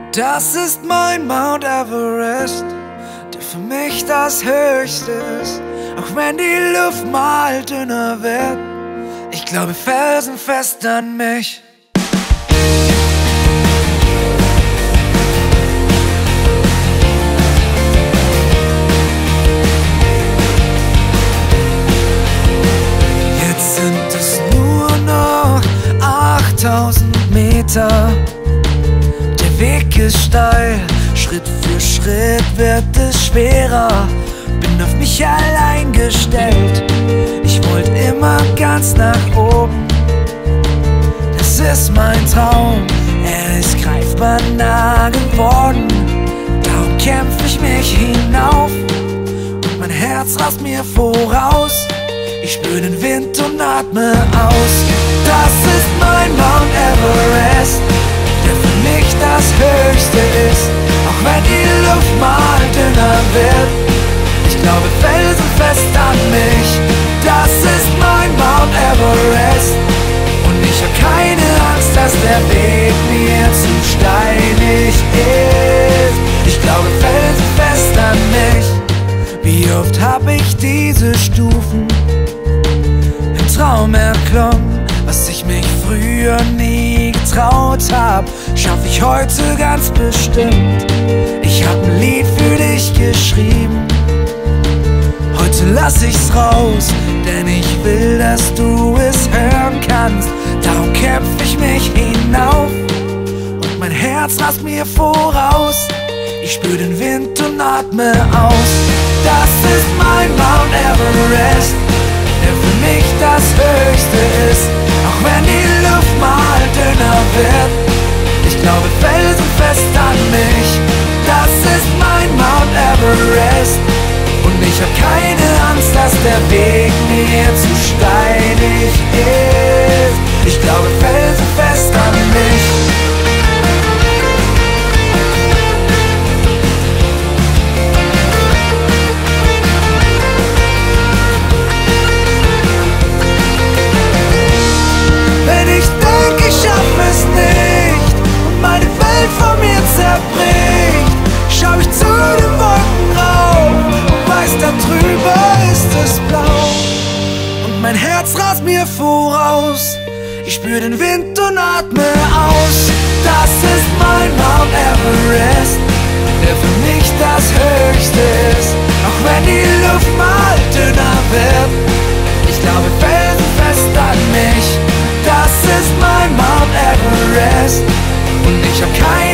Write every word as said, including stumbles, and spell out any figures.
Das ist mein Mount Everest, der für mich das Höchste ist. Auch wenn die Luft mal dünner wird, ich glaube felsenfest an mich. Jetzt sind es nur noch achttausend Meter. Der Weg ist steil, Schritt für Schritt wird es schwerer. Bin auf mich allein gestellt, ich wollte immer ganz nach oben. Das ist mein Traum, er ist greifbar nah geworden. Darum kämpf ich mich hinauf und mein Herz rast mir voraus. Ich spür den Wind und atme aus. Das ist mein Mount Everest, der für mich das Höchste ist. Auch wenn die Luft mal dünner wird, ich glaube felsenfest an mich. Das ist mein Mount Everest und ich hab keine Angst, dass der Weg mir zu steinig ist. Ich glaube felsenfest an mich. Wie oft hab ich diese Stufen im Traum erklommen, was ich mich früher nie getraut hab, schaff ich heute ganz bestimmt. Ich hab ein Lied für dich geschrieben, heute lass ich's raus, denn ich will, dass du es hören kannst. Darum kämpf ich mich hinauf und mein Herz rast mir voraus. Ich spür den Wind und atme aus. Das ist mein Mount Everest, der für mich das Höchste ist. Auch wenn die Luft mal dünner wird, ich glaube felsenfest an mich. Das ist mein Mount Everest und ich hab keine Angst, dass der Weg mir zu steinig ist. Ich glaube felsenfest an mich. Mein Herz rast mir voraus, ich spür den Wind und atme aus. Das ist mein Mount Everest, der für mich das Höchste ist. Auch wenn die Luft mal dünner wird, ich glaube felsenfest an mich. Das ist mein Mount Everest und ich hab keine